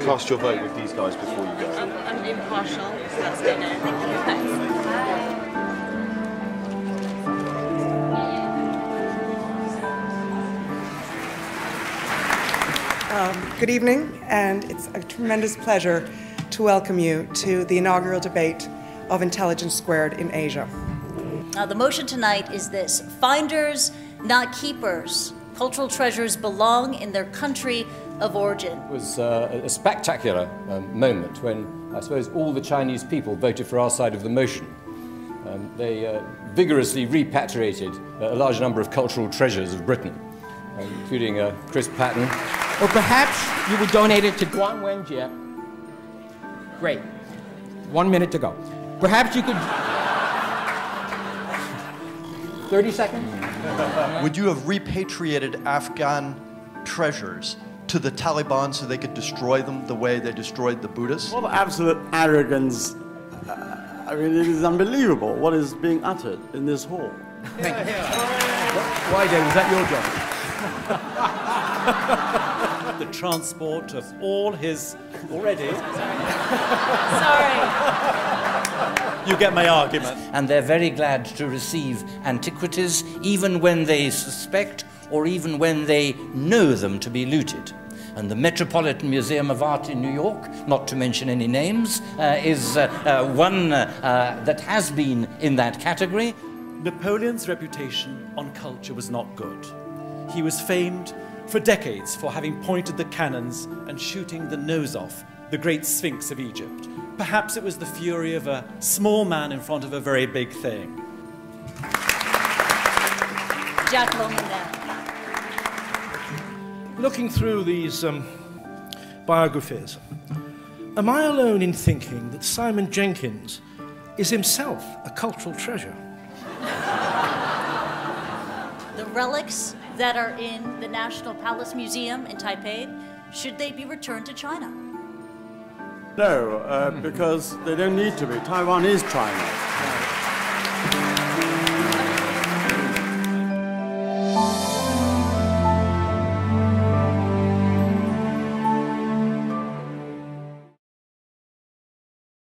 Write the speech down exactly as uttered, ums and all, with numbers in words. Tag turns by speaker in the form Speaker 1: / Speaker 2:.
Speaker 1: cast your vote with these guys before you go?
Speaker 2: I'm, I'm impartial, so that's good. No, thank you. Thanks.
Speaker 3: Um, good evening, and it's a tremendous pleasure to welcome you to the inaugural debate of Intelligence Squared in Asia.
Speaker 4: Uh, the motion tonight is this: finders, not keepers. Cultural treasures belong in their country of origin.
Speaker 5: It was uh, a spectacular um, moment when I suppose all the Chinese people voted for our side of the motion. Um, they uh, vigorously repatriated uh, a large number of cultural treasures of Britain, uh, including a crisp pattern.
Speaker 6: Or perhaps you would donate it to Guan Wenjie. Great. One minute to go. Perhaps you could... thirty seconds?
Speaker 7: Would you have repatriated Afghan treasures to the Taliban so they could destroy them the way they destroyed the Buddhists?
Speaker 8: What absolute arrogance. Uh, I mean, it is unbelievable what is being uttered in this hall.
Speaker 6: Thank you. Why, Dave? Was that your job?
Speaker 9: The transport of all his... Already?
Speaker 4: Sorry.
Speaker 9: You get my argument.
Speaker 10: And they're very glad to receive antiquities, even when they suspect or even when they know them to be looted. And the Metropolitan Museum of Art in New York, not to mention any names, uh, is uh, uh, one uh, uh, that has been in that category.
Speaker 9: Napoleon's reputation on culture was not good. He was famed for decades for having pointed the cannons and shooting the nose off the great Sphinx of Egypt. Perhaps it was the fury of a small man in front of a very big thing.
Speaker 4: Jack Longman there.
Speaker 11: Looking through these um, biographies, am I alone in thinking that Simon Jenkins is himself a cultural treasure?
Speaker 4: The relics that are in the National Palace Museum in Taipei, should they be returned to China?
Speaker 8: No, uh, because they don't need to be. Taiwan is China.